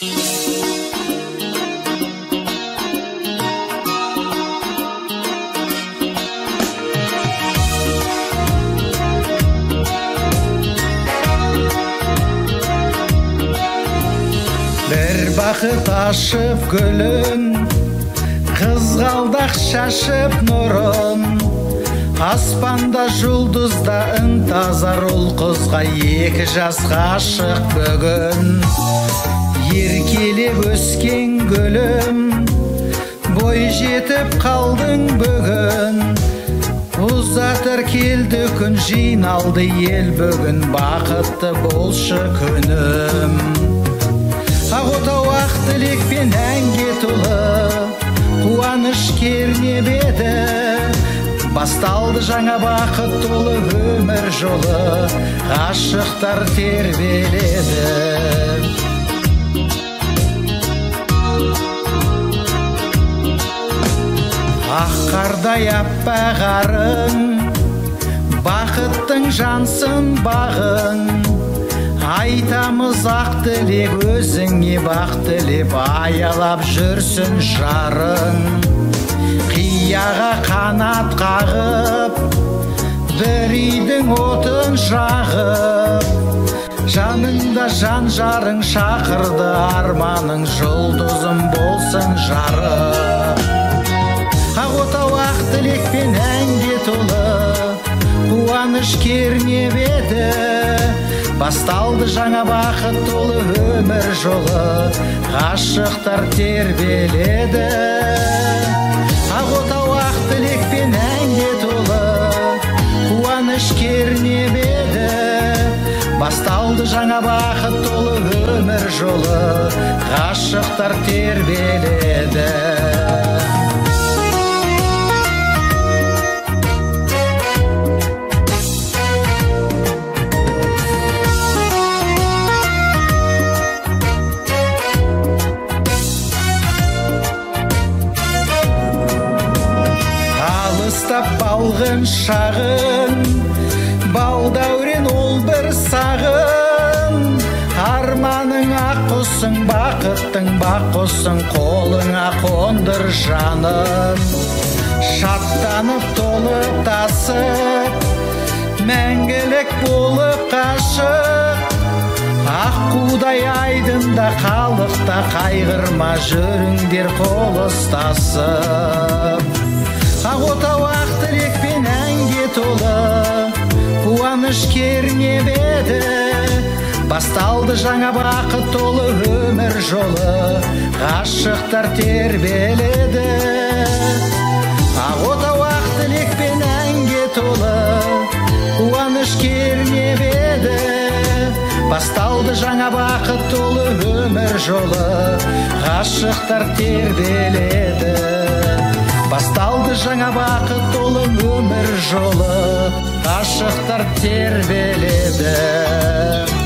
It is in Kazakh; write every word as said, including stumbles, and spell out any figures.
Bir bakıt aşıp gülün, kızgaldak şaşıp nurun, aspanda жұлдызда ынтазар ул кызга эки жаска ашык бүгүн. Еркелеп өскен гүлүм, бой жетип калдың бүгүн. Узатыр келди күн, жыйналды ел бүгүн, бакытты болчу күнүм. Ак отау ак тилекпен әнге толы, кубаныч кернебеди. Басталды жаңа бақыт толы өмір жолы, ғашықтар тербеледі. Ақ қардай аппақ арың, бақыттың жансын бағың. Айтамыз ақ тілек, өзіңе бақ тілеп, аялап жүрсін жарың. Қияға қанат қағып, бір үйдің отын жағып, жаныңда жан жарың шақырды, арманың жұлдызым болсын жарып. Ақ отау ақ тілекпен әнге толы, қуаныш кернебеді. Басталды жаңа бақыт толы өмір жолы, ғашықтар тербеледі. Ақ отау ақ тілекпен әнге толы, қуаныш кернебеді. Басталды жаңа бақыт толы өмір жолы, ғашықтар тербеледі. Алыстап балғын шағын, балдәурен ол бір сағын. Арманың ақ құсың, бақыттың бақ құсың, қолыңа қондыр жанын. Шаттанып толып тасып, мәңгілік болып қашып. Ақ қудай айдында қалықта, қайғырма жүріңдер қол ұстасып. Ақ отау ақ тілекпен әнге толы, қуаныш кернебеді. Басталды жаңа бақыт толы өмір жолы, ғашықтар тербеледі. Ақ отау ақ тілекпен әнге толы, қуаныш кернебеді. Басталды жаңа бақыт толы өмір жолы, ғашықтар тербеледі. Басталды жаңа бақыт толы өмір жолы, ғашықтар тербеледі.